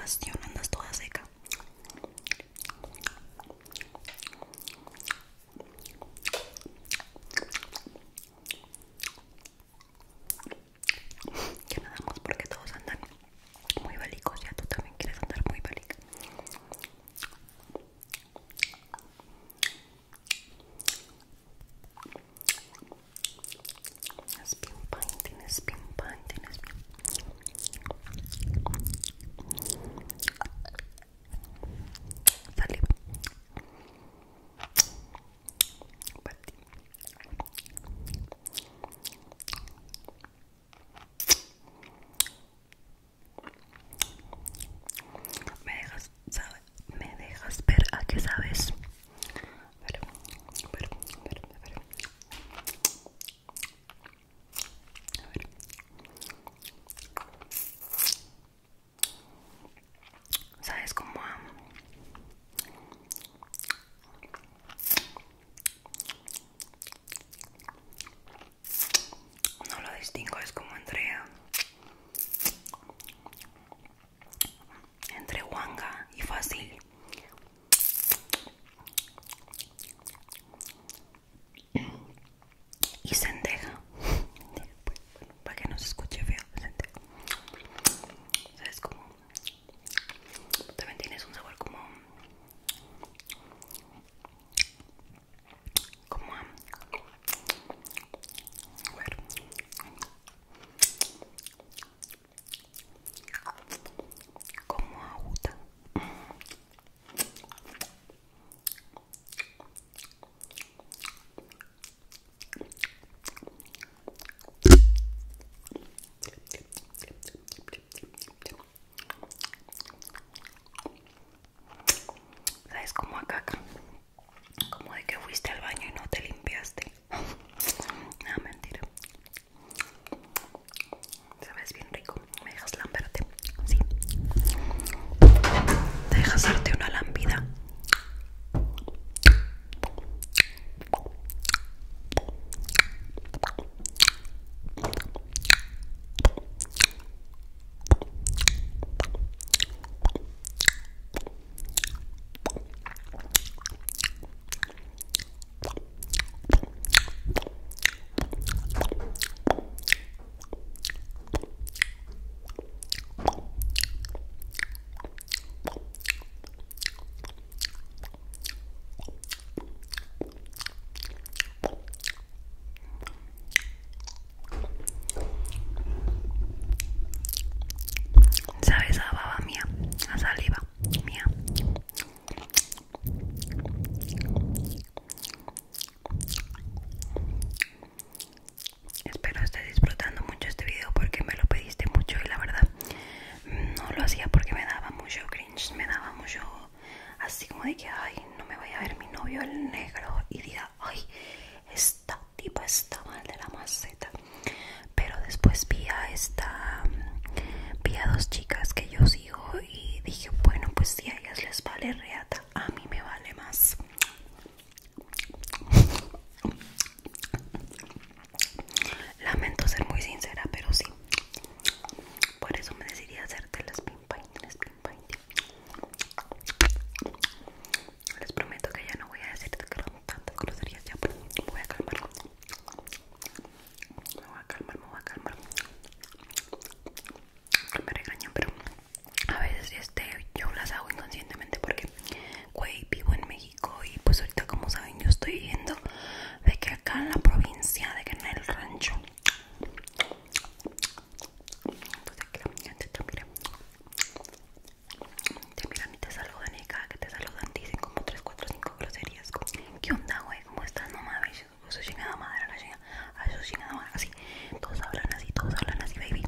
respiración, andas toda seca. Que nada más porque todos andan muy bélicos, ya tú también quieres andar muy bélica. Spin painting, spin painting, spin. Saliva. Para ti. Me dejas ver a qué sabes. Ver, ver, ver, ver. A ver. ¿Sabes cómo? No lo distingo, es como entre guanga y fácil. Y cendeja. Pues, bueno, para que no se escuche feo, cendeja. ¿Sabes cómo? También tienes un sabor como a ver, como a uta. ¿Sabes cómo a caca? Como de que fuiste al baño y no te limpiaste. No, mentira. Sabes bien rico. ¿Me dejas lamberte? Sí. ¿Te dejas darte una lambida? ¿Sabes a baba mía? A saliva mía. Espero estés disfrutando mucho este video porque me lo pediste mucho y la verdad no lo hacía porque me daba mucho cringe, me daba mucho así como de que ay, no me vaya a ver mi novio el negro y diga ay, esta tipa está mal de la maceta. Pero después vi a dos chicas que yo sigo y dije bueno, pues si a ellas les vale reata, a mí me vale más. Lamento ser muy sincera, pero sí. Por eso me decidí a hacerte las spin painting, spin painting. Les prometo que ya no voy a decirte tantas groserías ya, pero me voy a calmar. Me voy a calmar, me voy a calmar. Que me regañan, pero a veces yo las hago inconscientemente porque, güey, vivo en México y pues ahorita como saben yo estoy viviendo de que acá en la provincia, de que en el rancho. Entonces que la gente te miran y te saludan y cada que te saludan dicen como 3, 4, 5 groserías. Como, ¿qué onda, güey? ¿Cómo estás? No mames, su chingada madre, la chingada, a su chingada madre, así. Todos hablan así, baby.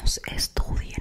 chicos, estudien,